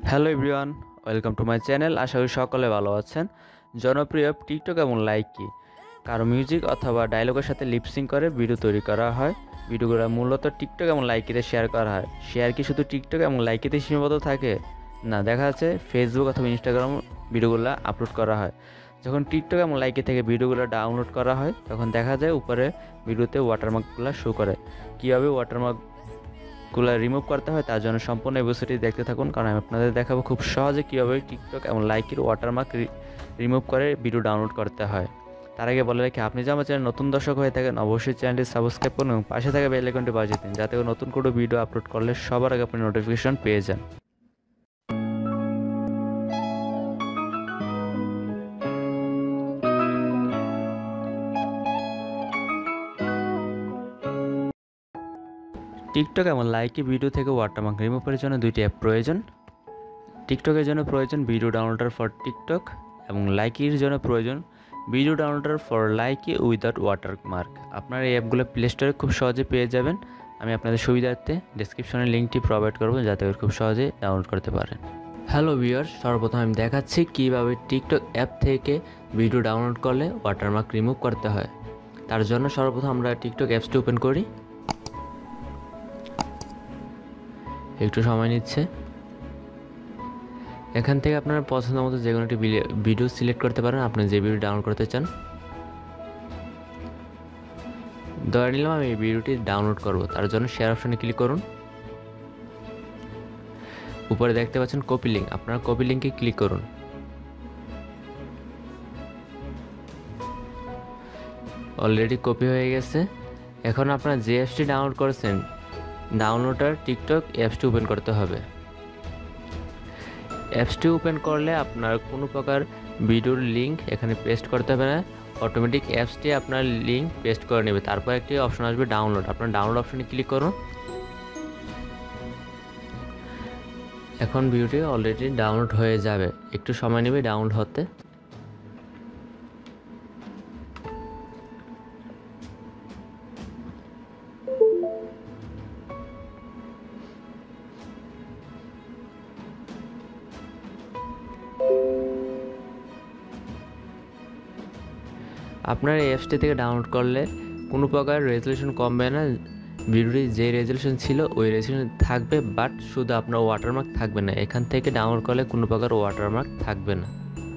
Hello everyone, welcome to my channel. আশা করি সকলে ভালো আছেন। জনপ্রিয় টিকটক এবং লাইক কি? কারো মিউজিক অথবা ডায়লগের সাথে লিপসিং করে ভিডিও তৈরি করা হয়। ভিডিওগুলো মূলত টিকটক এবং লাইকিতে শেয়ার করা হয়। শেয়ার কি শুধু টিকটক এবং লাইকিতে সীমাবদ্ধ থাকে? না, দেখা যাচ্ছে ফেসবুক অথবা ইনস্টাগ্রাম ভিডিওগুলো আপলোড করা হয়। যখন টিকটক এবং লাইকি থেকে ভিডিওগুলো ডাউনলোড করা হয় তখন দেখা যায় উপরে ভিডিওতে ওয়াটারমার্কগুলো শো করে। কীভাবে ওয়াটারমার্কগুলো রিমুভ করতে হয় তার জন্য সম্পূর্ণ এপিসোডটি দেখতে থাকুন, কারণ আমি আপনাদের দেখাবো খুব সহজে কীভাবে টিকটক এবং লাইকির ওয়াটারমার্ক রিমুভ করে ভিডিও ডাউনলোড করতে হয়। তার আগে বলে রাখি, আপনি যদি আমার চ্যানেল নতুন দর্শক হয়ে থাকেন অবশ্যই চ্যানেলটি সাবস্ক্রাইব করুন এবং পাশে থাকা বেল আইকনটি বাজিয়ে দিন, যাতে নতুন কোনো ভিডিও আপলোড করলে সবার আগে আপনি নোটিফিকেশন পেয়ে যান। টিকটক এবং লাইকি ভিডিও থেকে ওয়াটারমার্ক রিমুভের জন্য দুইটি অ্যাপ প্রয়োজন। টিকটকের জন্য প্রয়োজন ভিডিও ডাউনলোডার ফর টিকটক এবং লাইকির জন্য প্রয়োজন video downloader for Likee without watermark. আপনারা এই অ্যাপগুলো প্লে স্টোরে খুব সহজে পেয়ে যাবেন। আমি আপনাদের সুবিধার্থে ডেসক্রিপশনে লিঙ্কটি প্রোভাইড করবো, যাতে করে খুব সহজে ডাউনলোড করতে পারেন। হ্যালো ভিউয়ার্স, সর্বপ্রথম আমি দেখাচ্ছি কীভাবে টিকটক অ্যাপ থেকে ভিডিও ডাউনলোড করলে ওয়াটারমার্ক রিমুভ করতে হয়। তার জন্য সর্বপ্রথম আমরা টিকটক অ্যাপসটি ওপেন করি। একটু সময় নিচ্ছে। এখান থেকে আপনার পছন্দ মতো যে কোনো একটি ভিডিও সিলেক্ট করতে পারেন, আপনি যে ভিডিও ডাউনলোড করতে চান। ধরে নিলাম আমি এই ভিডিওটি ডাউনলোড করব, তার জন্য শেয়ার অপশনে ক্লিক করুন। উপরে দেখতে পাচ্ছেন কপি লিঙ্ক, আপনারা কপি লিঙ্কে ক্লিক করুন। অলরেডি কপি হয়ে গেছে। এখন আপনারা যে অ্যাপসটি ডাউনলোড করেছেন, ডাউনলোডার টিকটক অ্যাপসটি ওপেন করতে হবে। অ্যাপসটি ওপেন করলে আপনার কোনো প্রকার ভিডিওর লিঙ্ক এখানে পেস্ট করতে হবে না, অটোমেটিক অ্যাপসটি আপনার লিঙ্ক পেস্ট করে নেবে। তারপর একটি অপশন আসবে ডাউনলোড, আপনার ডাউনলোড অপশনে ক্লিক করুন। এখন ভিডিওটি অলরেডি ডাউনলোড হয়ে যাবে, একটু সময় নেবে ডাউনলোড হতে। আপনার এই অ্যাপসটি থেকে ডাউনলোড করলে কোনো প্রকার রেজলিউশন কমবে না। ভিডিওটি যে রেজলিউশন ছিল ওই রেজলিউশন থাকবে, বাট শুধু আপনার ওয়াটারমার্ক থাকবে না। এখান থেকে ডাউনলোড করলে কোনো প্রকার ওয়াটারমার্ক থাকবে না।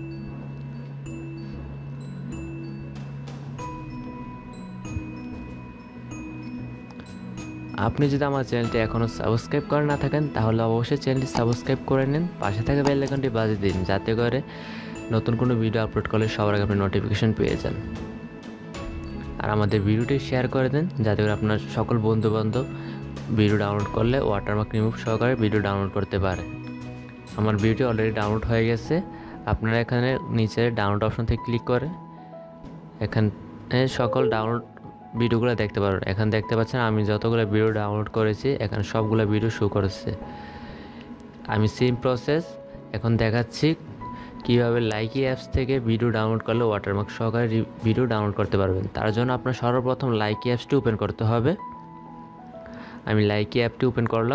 আপনি যদি আমার চ্যানেলটি এখনও সাবস্ক্রাইব করে না থাকেন তাহলে অবশ্যই চ্যানেলটি সাবস্ক্রাইব করে নিন, পাশে থাকা বেল আইকনটি বাজিয়ে দিন, যাতে করে নতুন কোনো ভিডিও আপলোড করলে সবার আগে আপনি নোটিফিকেশন পেয়ে যান। আর আমাদের ভিডিওটি শেয়ার করে দেন, যাতে করে আপনার সকল বন্ধুবান্ধব ভিডিও ডাউনলোড করলে ওয়াটারমার্ক রিমুভ সহকারে ভিডিও ডাউনলোড করতে পারে। আমার ভিডিওটি অলরেডি ডাউনলোড হয়ে গেছে। আপনারা এখানে নিচে ডাউনলোড অপশন থেকে ক্লিক করে এখানে সকল ডাউনলোড ভিডিওগুলো দেখতে পারেন। এখানে দেখতে পাচ্ছেন আমি যতগুলো ভিডিও ডাউনলোড করেছি এখানে সবগুলো ভিডিও শো করেছে। আমি সেম প্রসেস এখন দেখাচ্ছি কীভাবে লাইকি অ্যাপস থেকে ভিডিও ডাউনলোড করলে ওয়াটারমার্ক সহকারে ভিডিও ডাউনলোড করতে পারবেন। তার জন্য আপনার সর্বপ্রথম লাইকি অ্যাপসটি ওপেন করতে হবে। আমি লাইকি অ্যাপটি ওপেন করলাম।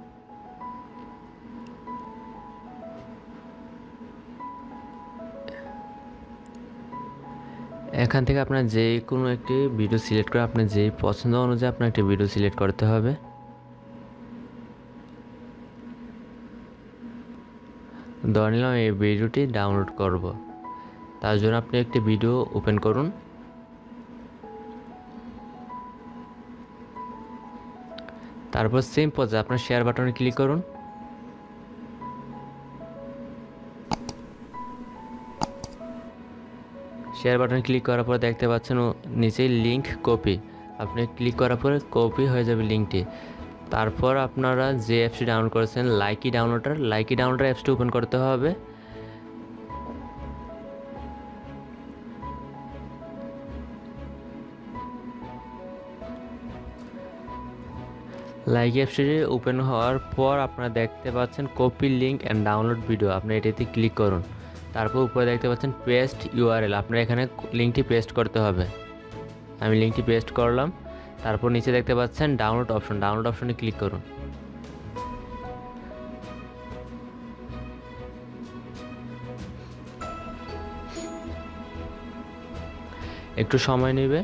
এখান থেকে আপনার যে কোনো একটি ভিডিও সিলেক্ট করে আপনার যেই পছন্দ অনুযায়ী আপনার একটি ভিডিও সিলেক্ট করতে হবে। ধরে নিলাম এই ভিডিওটি ডাউনলোড করব, তার জন্য আপনি একটি ভিডিও ওপেন করুন। তারপর সেম পর্যায়ে আপনার শেয়ার বাটনে ক্লিক করুন। শেয়ার বাটনে ক্লিক করার পর দেখতে পাচ্ছেন নিচেই লিঙ্ক কপি, আপনি ক্লিক করার পরে কপি হয়ে যাবে লিঙ্কটি। তারপর আপনারা যে অ্যাপসটি ডাউনলোড করেছেন লাইকি ডাউনলোডার অ্যাপসটি ওপেন করতে হবে। লাইকি অ্যাপসটি ওপেন হওয়ার পর আপনারা দেখতে পাচ্ছেন copy link and download video, আপনি এটিতে ক্লিক করুন। তারপর উপরে দেখতে পাচ্ছেন পেস্ট ইউআরএল, আপনার এখানে লিঙ্কটি পেস্ট করতে হবে। আমি লিঙ্কটি পেস্ট করলাম। তারপর নিচে দেখতে পাচ্ছেন ডাউনলোড অপশনে ক্লিক করুন। একটু সময় নেবে।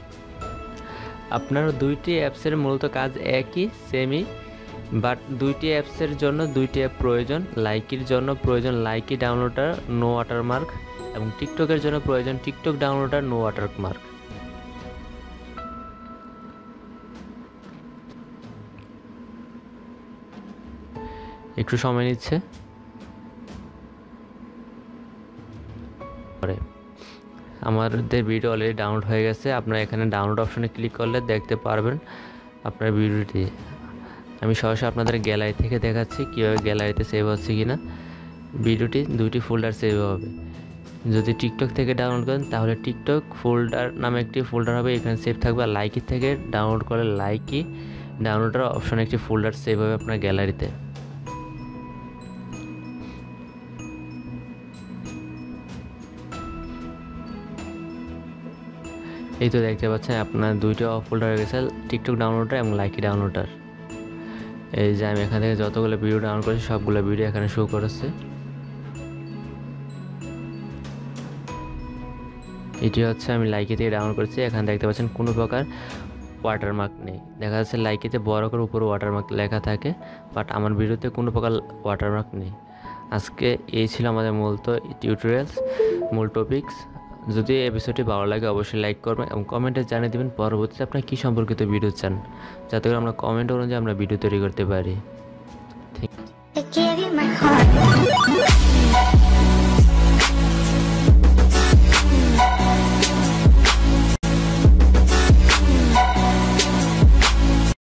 আপনার দুইটি অ্যাপসের মূলত কাজ একই, সেমই, বাট দুইটি অ্যাপসের জন্য দুইটি অ্যাপ প্রয়োজন। লাইকির জন্য প্রয়োজন লাইকি ডাউনলোডার নো ওয়াটারমার্ক, এবং টিকটকের জন্য প্রয়োজন টিকটক ডাউনলোডার নো ওয়াটারমার্ক। একটু সময় নিচ্ছে। আমাদের ভিডিও অলরেডি ডাউনলোড হয়ে গেছে। আপনারা এখানে ডাউনলোড অপশনে ক্লিক করলে দেখতে পারবেন আপনার ভিডিওটি। আমি সরাসরি আপনাদের গ্যালারি থেকে দেখাচ্ছি কীভাবে গ্যালারিতে সেভ হচ্ছে কিনা। ভিডিওটি দুইটি ফোল্ডার সেভ হবে। যদি টিকটক থেকে ডাউনলোড করেন তাহলে টিকটক ফোল্ডার নামে একটি ফোল্ডার হবে, এখানে সেভ থাকবে। আর লাইকি থেকে ডাউনলোড করলে লাইকি ডাউনলোডার অপশনে একটি ফোল্ডার সেভ হবে আপনার গ্যালারিতে। এই তো দেখতে পাচ্ছেন আপনার দুইটা ফোল্ডার হয়ে গেছে, টিকটক ডাউনলোডার এবং লাইকি ডাউনলোডার। এই যে আমি এখান থেকে যতগুলো ভিডিও ডাউনলোড করেছি সবগুলো ভিডিও এখানে শো করেছে। এটি হচ্ছে আমি লাইকি থেকে ডাউনলোড করেছি। এখানে দেখতে পাচ্ছেন কোনো প্রকার ওয়াটারমার্ক নেই। দেখা যাচ্ছে লাইকিতে বড় করে উপরে ওয়াটারমার্ক লেখা থাকে, বাট আমার ভিডিওতে কোনো প্রকার ওয়াটারমার্ক নেই। আজকে এই ছিল আমাদের মূলত টিউটোরিয়ালস, মূল টপিকস। যদি এপিসোডটি ভালো লাগে অবশ্যই লাইক করবেন এবং কমেন্টে জানিয়ে দেবেন পরবর্তীতে আপনার কী সম্পর্কিত ভিডিও চান, যাতে করে আমরা কমেন্ট অনুযায়ী আমরা ভিডিও তৈরি করতে পারি।